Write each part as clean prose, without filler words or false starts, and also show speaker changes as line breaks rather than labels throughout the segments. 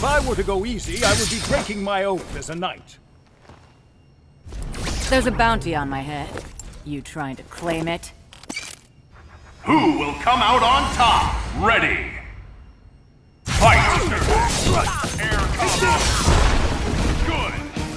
If I were to go easy, I would be breaking my oath as a knight.
There's a bounty on my head. You trying to claim it?
Who will come out on top? Ready! Fight! Air combo! Good!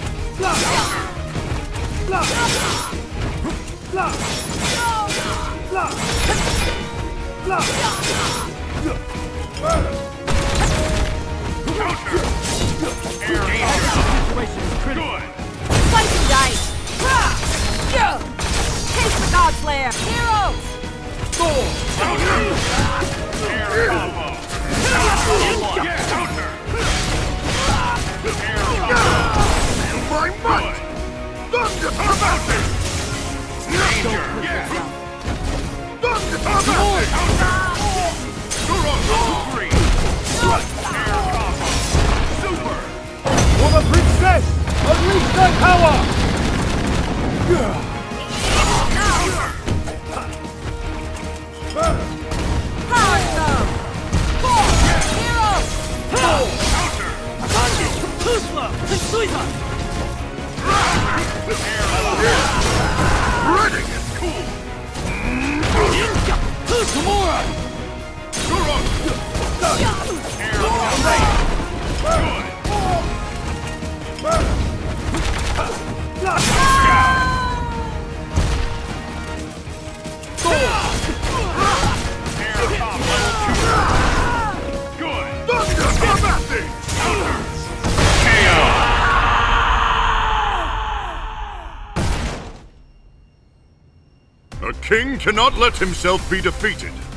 Counter! Air combo! Good!
Slice and dice! Taste the Godslayer! Heroes!
Thor!
Counter! Air combo! Counter! Air combo!
My might! Thunder!
Counter! Danger! Yes!
Thunder!
Three! Air combo! Super!
For the princess! Unleash thy power!
Power Stone! Thor! Heroes!
Counter!
Reading it!
Cool!
Gamora!
Air combo! Good! Air combo! Good!
Thunder! Combating!
Counter! KO!
A king cannot let himself be defeated.